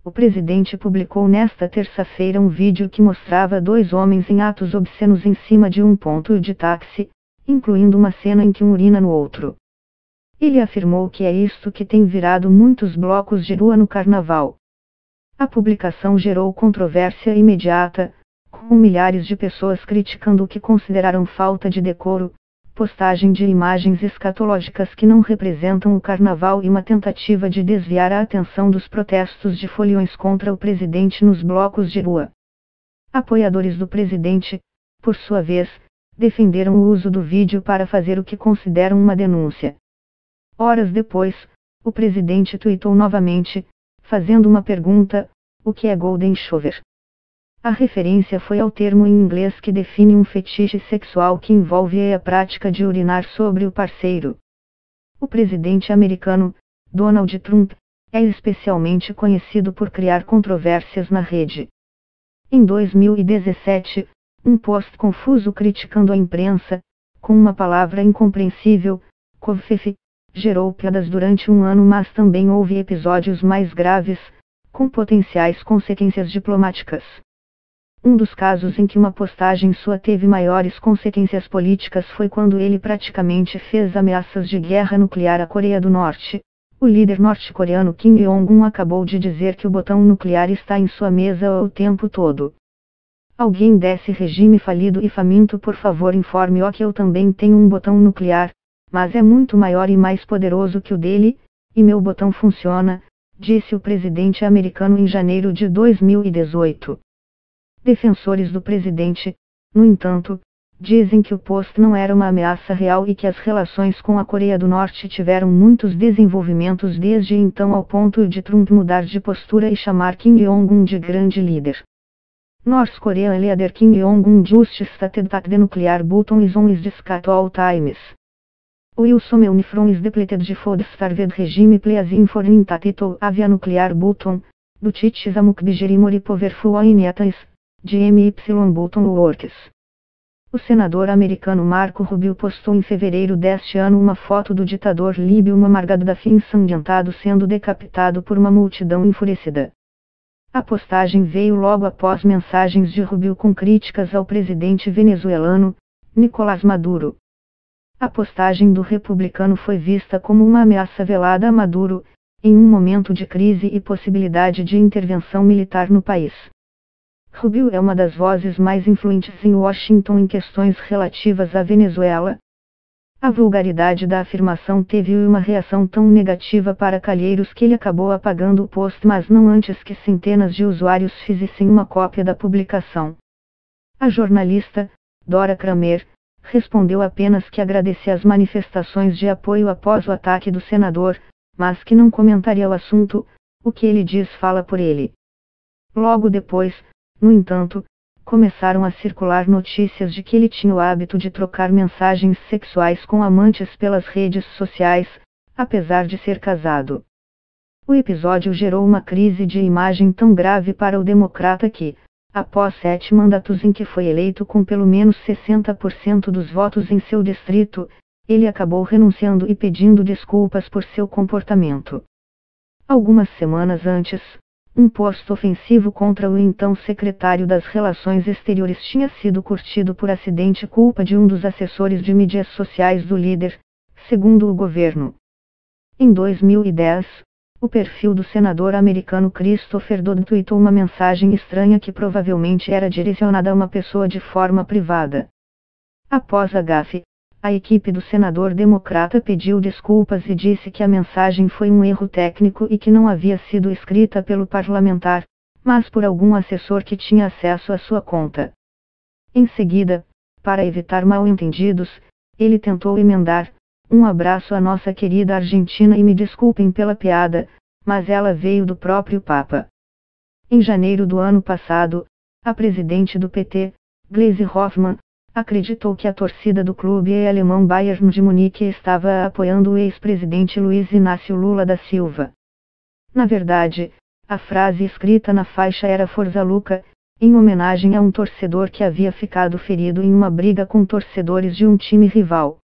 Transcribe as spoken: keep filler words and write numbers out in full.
o presidente publicou nesta terça-feira um vídeo que mostrava dois homens em atos obscenos em cima de um ponto de táxi, incluindo uma cena em que um urina no outro. Ele afirmou que é isto que tem virado muitos blocos de rua no carnaval. A publicação gerou controvérsia imediata, com milhares de pessoas criticando o que consideraram falta de decoro, postagem de imagens escatológicas que não representam o carnaval e uma tentativa de desviar a atenção dos protestos de foliões contra o presidente nos blocos de rua. Apoiadores do presidente, por sua vez, defenderam o uso do vídeo para fazer o que consideram uma denúncia. Horas depois, o presidente tuitou novamente, fazendo uma pergunta: o que é Golden Shower? A referência foi ao termo em inglês que define um fetiche sexual que envolve a prática de urinar sobre o parceiro. O presidente americano, Donald Trump, é especialmente conhecido por criar controvérsias na rede. Em dois mil e dezessete, um post confuso criticando a imprensa, com uma palavra incompreensível, covfefe, gerou piadas durante um ano, mas também houve episódios mais graves, com potenciais consequências diplomáticas. Um dos casos em que uma postagem sua teve maiores consequências políticas foi quando ele praticamente fez ameaças de guerra nuclear à Coreia do Norte. O líder norte-coreano Kim Jong-un acabou de dizer que o botão nuclear está em sua mesa o tempo todo. Alguém desse regime falido e faminto, por favor informe-o que eu também tenho um botão nuclear, mas é muito maior e mais poderoso que o dele, e meu botão funciona, disse o presidente americano em janeiro de dois mil e dezoito. Defensores do presidente, no entanto, dizem que o post não era uma ameaça real e que as relações com a Coreia do Norte tiveram muitos desenvolvimentos desde então, ao ponto de Trump mudar de postura e chamar Kim Jong-un de grande líder. North Korean leader Kim Jong-un just stated that the nuclear button is on his desk at all times. Wilson Meunifron is depleted food starved regime please inform that it have a nuclear button, but it is a much bigger more powerful in it. G M Y Button Works. O senador americano Marco Rubio postou em fevereiro deste ano uma foto do ditador líbio Muammar Gaddafi ensanguentado sendo decapitado por uma multidão enfurecida. A postagem veio logo após mensagens de Rubio com críticas ao presidente venezuelano, Nicolás Maduro. A postagem do republicano foi vista como uma ameaça velada a Maduro, em um momento de crise e possibilidade de intervenção militar no país. Rubio é uma das vozes mais influentes em Washington em questões relativas à Venezuela. A vulgaridade da afirmação teve uma reação tão negativa para Calheiros que ele acabou apagando o post, mas não antes que centenas de usuários fizessem uma cópia da publicação. A jornalista, Dora Kramer, respondeu apenas que agradecia as manifestações de apoio após o ataque do senador, mas que não comentaria o assunto. O que ele diz fala por ele. Logo depois, no entanto, começaram a circular notícias de que ele tinha o hábito de trocar mensagens sexuais com amantes pelas redes sociais, apesar de ser casado. O episódio gerou uma crise de imagem tão grave para o democrata que, após sete mandatos em que foi eleito com pelo menos sessenta por cento dos votos em seu distrito, ele acabou renunciando e pedindo desculpas por seu comportamento. Algumas semanas antes, um post ofensivo contra o então secretário das Relações Exteriores tinha sido curtido por acidente, culpa de um dos assessores de mídias sociais do líder, segundo o governo. Em dois mil e dez, o perfil do senador americano Christopher Dodd tweetou uma mensagem estranha que provavelmente era direcionada a uma pessoa de forma privada. Após a gafe, a equipe do senador democrata pediu desculpas e disse que a mensagem foi um erro técnico e que não havia sido escrita pelo parlamentar, mas por algum assessor que tinha acesso à sua conta. Em seguida, para evitar mal-entendidos, ele tentou emendar: um abraço à nossa querida Argentina e me desculpem pela piada, mas ela veio do próprio Papa. Em janeiro do ano passado, a presidente do P T, Gleisi Hoffmann, acreditou que a torcida do clube alemão Bayern de Munique estava apoiando o ex-presidente Luiz Inácio Lula da Silva. Na verdade, a frase escrita na faixa era Forza Luca, em homenagem a um torcedor que havia ficado ferido em uma briga com torcedores de um time rival.